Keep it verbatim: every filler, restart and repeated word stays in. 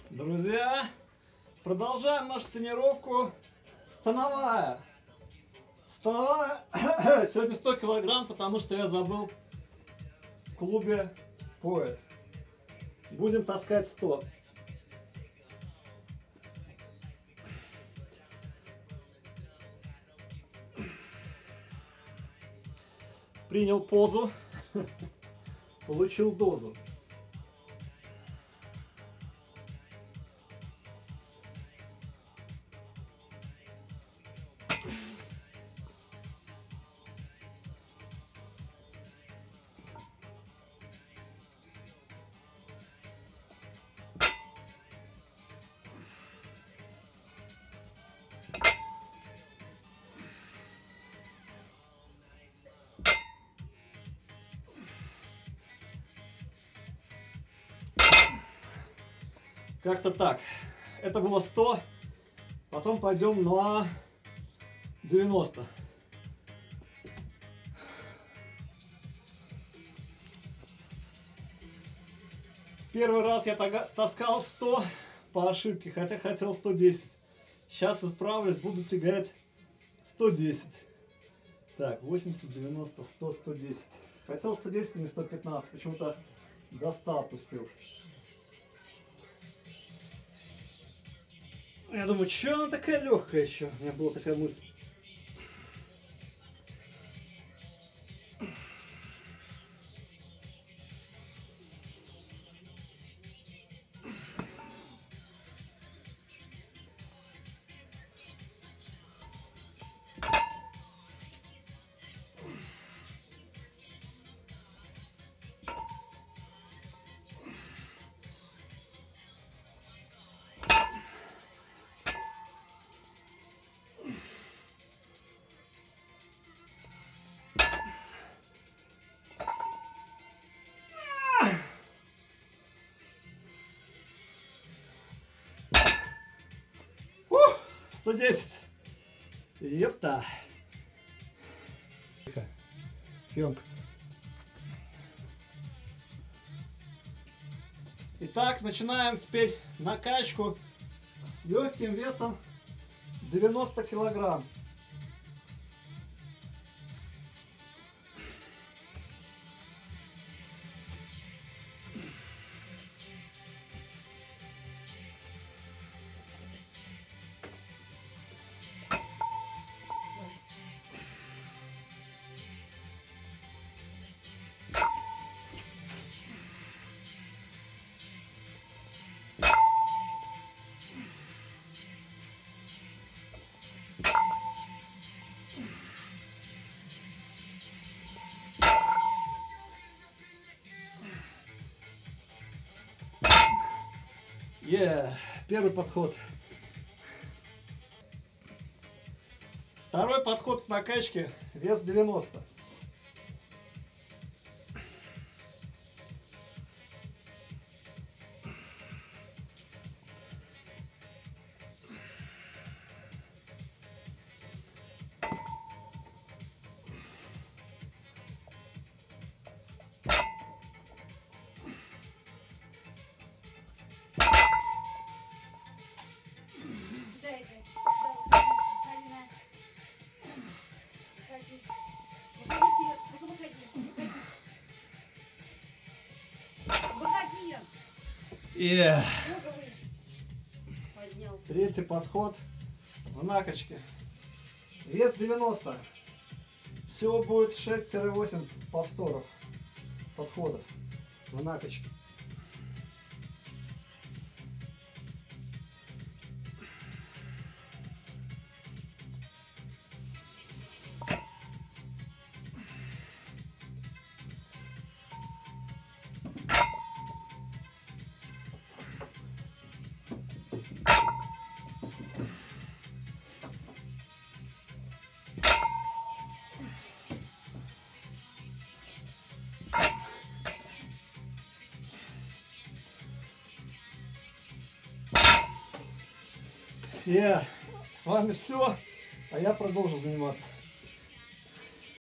Друзья, продолжаем нашу тренировку. Становая. Становая. Сегодня сто килограмм, потому что я забыл в клубе пояс. Будем таскать сто. Принял позу, получил дозу. Как-то так. Это было сто. Потом пойдем на девяносто. Первый раз я таскал сто по ошибке, хотя хотел сто десять. Сейчас исправлюсь, буду тягать сто десять. Так, восемьдесят, девяносто, сто, сто десять. Хотел сто десять, а не сто пятнадцать. Почему-то до ста опустил. Я думаю, что она такая легкая еще? У меня была такая мысль. сто десять. Ёпта. Съемка. Итак, начинаем теперь накачку с легким весом девяносто килограмм. Yeah. Первый подход. Второй подход с накачки, вес девяносто. Yeah. Третий подход в накачке. Вес девяносто. Всего будет шесть-восемь повторов, подходов в накачке. Yeah. С вами все, а я продолжу заниматься.